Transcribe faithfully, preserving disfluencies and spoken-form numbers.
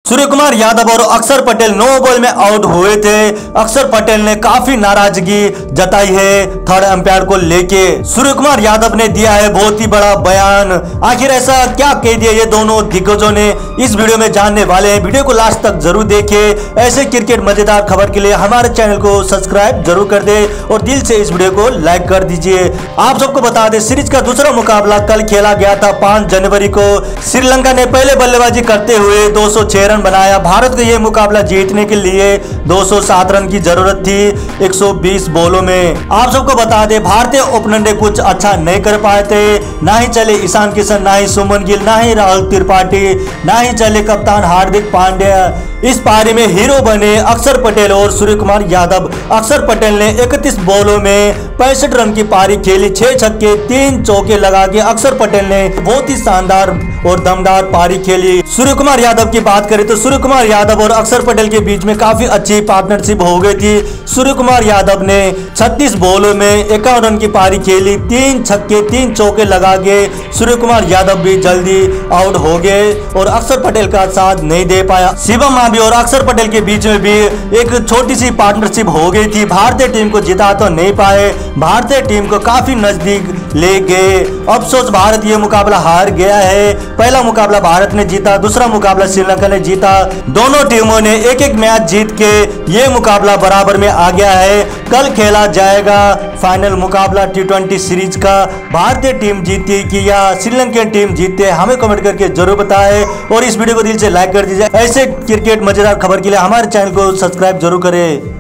सूर्य कुमार यादव और Akshar Patel no ball में out हुए थे। अक्षर पटेल ने काफी नाराजगी जताई है थर्ड अंपायर को लेके। सूर्य कुमार यादव ने दिया है बहुत ही बड़ा बयान। आखिर ऐसा क्या कह दिया ये दोनों दिग्गजों ने, इस वीडियो में जानने वाले हैं। वीडियो को लास्ट तक जरूर देखें। ऐसे क्रिकेट मजेदार खबर के लिए हमारे चैनल को सब्सक्राइब जरूर कर दे और दिल से इस वीडियो को लाइक कर दीजिए। आप सबको बता दें, सीरीज का दूसरा मुकाबला कल खेला गया था पांच जनवरी को। श्रीलंका ने पहले बल्लेबाजी करते हुए दो सौ छह रन बनाया। भारत को यह मुकाबला जीतने के लिए दो सौ सात रन की जरूरत थी एक सौ बीस बॉलों में। आप सबको बता दें, भारतीय ओपनर ने कुछ अच्छा नहीं कर पाए थे। ना ही चले ईशान किशन, ना ही सुमन गिल, ना ही राहुल त्रिपाठी, ना ही चले कप्तान हार्दिक पांड्या। इस पारी में हीरो बने अक्षर पटेल और सूर्य कुमार यादव। अक्षर पटेल ने इकतीस बॉलों में पैंसठ रन की पारी खेली, छह छक्के तीन चौके लगा के अक्षर पटेल ने बहुत ही शानदार और दमदार पारी खेली। सूर्य कुमार यादव की बात करें तो सूर्य कुमार यादव और अक्षर पटेल के बीच में काफी अच्छी पार्टनरशिप हो गई थी। सूर्य कुमार यादव ने छत्तीस बॉलों में इक्यावन रन की पारी खेली, तीन छक्के तीन चौके लगा के सूर्य कुमार यादव भी जल्दी आउट हो गए और अक्षर पटेल का साथ नहीं दे पाया। शिवम मावी और अक्षर पटेल के बीच में भी एक छोटी सी पार्टनरशिप हो गई थी। भारतीय टीम को जिता तो नहीं पाए, भारतीय टीम को काफी नजदीक ले गए। अफसोस भारत ये मुकाबला हार गया है। पहला मुकाबला भारत ने जीता, दूसरा मुकाबला श्रीलंका ने जीता। दोनों टीमों ने एक एक मैच जीत के ये मुकाबला बराबर में आ गया है। कल खेला जाएगा फाइनल मुकाबला टी ट्वेंटी सीरीज का। भारतीय टीम जीती कि या श्रीलंकन टीम जीते, हमें कमेंट करके जरूर बताएं और इस वीडियो को दिल से लाइक कर दीजिए। ऐसे क्रिकेट मजेदार खबर के लिए हमारे चैनल को सब्सक्राइब जरूर करें।